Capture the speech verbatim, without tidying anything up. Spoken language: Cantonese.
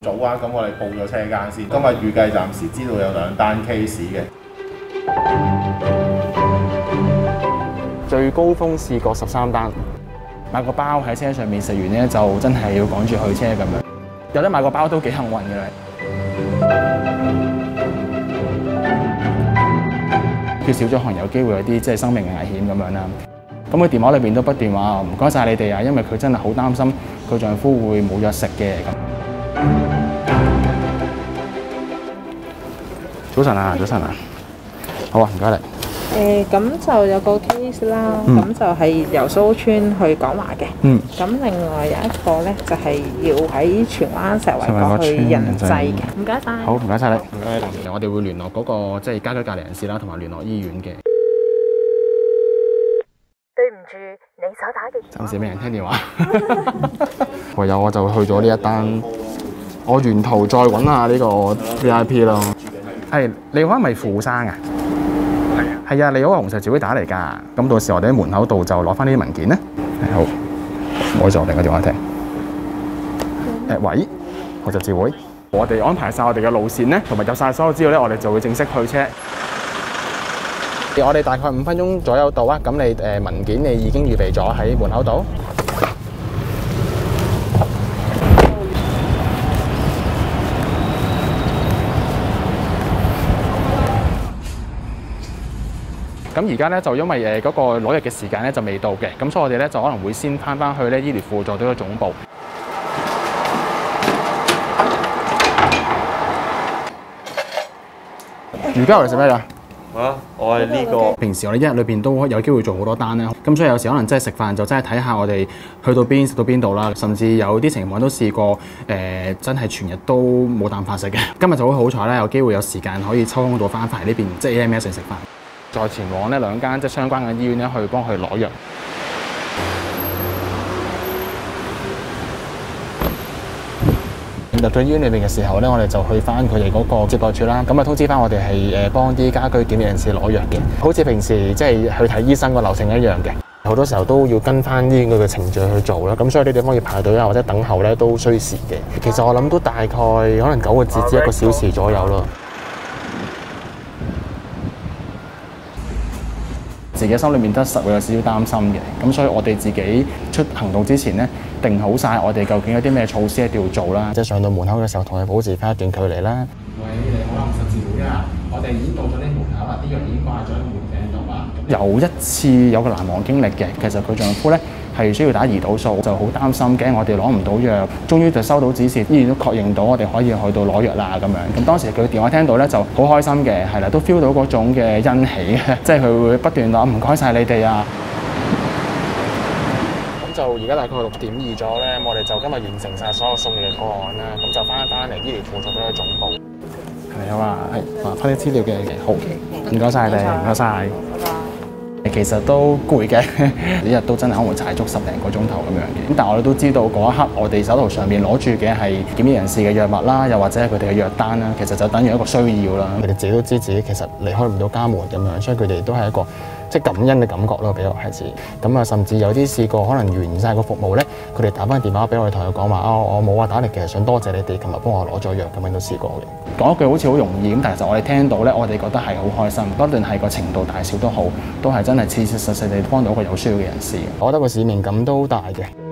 早啊，咁我哋報咗車間先。今日預計暫時知道有兩單 case 嘅。 最高峰試過十三單，買個包喺車上面食完咧，就真係要趕住去車咁樣。有得買個包都幾幸運嘅咧。缺少咗可能有機會有啲即係生命危險咁樣啦。咁佢電話裏邊都不斷話唔該晒你哋啊，因為佢真係好擔心佢丈夫會冇藥食嘅咁。早晨啊，早晨啊，好啊，唔該你。 誒咁、呃、就有個 case 啦，咁、嗯、就係由蘇村去廣華嘅。嗯。咁另外有一個咧，就係、是、要喺荃灣石圍角去人際嘅。唔該晒。 好，唔該晒你。唔該。同時我哋會聯絡嗰、那個即係、就是、家居隔離人士啦，同埋聯絡醫院嘅。 對唔住，你所打嘅。 暫時未人聽電話。唯有我就去咗呢一單，我沿途再揾下呢個 V I P 咯。係，你嗰個係咪富生啊？係啊。係啊，你嗰個紅十字會打嚟㗎。咁到時我哋喺門口度就攞翻呢啲文件咧。係好，我就另個電話聽。誒、嗯，喂，紅十字會，我哋安排晒我哋嘅路線咧，同埋入晒所有資料咧，我哋就會正式去車。我哋大概五分鐘左右到啊。咁你誒文件你已經預備咗喺門口度。咁而家咧就因為誒嗰個攞藥嘅時間咧就未到嘅，咁所以我哋咧就可能會先翻翻去咧醫療輔助隊嘅總部。而家我哋食咩㗎？ 啊，我係呢個。 平時我哋一日裏邊都有機會做好多單咧，咁所以有時可能真係食飯就真係睇下我哋去到邊食到邊度啦，甚至有啲情況都試過誒、呃，真係全日都冇啖飯食嘅。今日就好好彩啦，有機會有時間可以抽空到翻返嚟呢邊，即係 A M S 食飯。再前往呢兩間即係相關嘅醫院咧，去幫佢攞藥。入到醫院裏邊嘅時候咧，我哋就去翻佢哋嗰個接待處啦。咁啊通知翻我哋係誒幫啲家居檢疫人士攞藥嘅，好似平時即係去睇醫生個流程一樣嘅。好多時候都要跟翻醫院嘅程序去做啦。咁所以呢地方要排隊啊，或者等候咧都需時嘅。其實我諗都大概可能九個字至一個小時左右咯。自己心裏面都實會有少少擔心嘅，咁所以我哋自己出行動之前咧，定好晒我哋究竟有啲咩措施一定要做啦。即係上到門口嘅時候，同佢保持翻一段距離啦。喂，你好啊，紅十字會啊，我哋已經到咗呢門口啦，啲藥已經掛咗喺門頂度啦。有一次有個難忘經歷嘅，其實佢丈夫咧係需要打胰島素，就好擔心驚我哋攞唔到藥，終於就收到指示，醫院都確認到我哋可以去到攞藥啦咁樣。咁當時佢電話聽到咧就好開心嘅，係啦，都 feel 到嗰種嘅欣喜嘅，即係佢會不斷講唔該晒你哋啊。咁就而家大概六點二咗咧，我哋就今日完成晒所有送藥嘅個案啦，咁就翻返嚟醫療輔助隊嘅總部。係好啊，係啊，翻啲資料嘅，好，唔該晒你哋，唔該晒。其實都攰嘅，一日都真係可能會踩足十零個鐘頭咁樣嘅。咁但係我哋都知道嗰一刻，我哋手頭上面攞住嘅係檢疫人士嘅藥物啦，又或者係佢哋嘅藥單啦，其實就等於一個需要啦。佢哋自己都知自己其實離開唔到家門咁樣，所以佢哋都係一個即係感恩嘅感覺咯，俾我係指。咁啊，甚至有啲試過可能完晒個服務咧，佢哋打翻電話俾我哋，同佢講話啊，我冇話打嚟，其實想多謝你哋，琴日幫我攞咗藥咁樣都試過嘅。講一句好似好容易咁，但係其實我哋聽到咧，我哋覺得係好開心，不論係個程度大小都好，都係真係切切實實地幫到一個有需要嘅人士。我覺得個使命感都大嘅。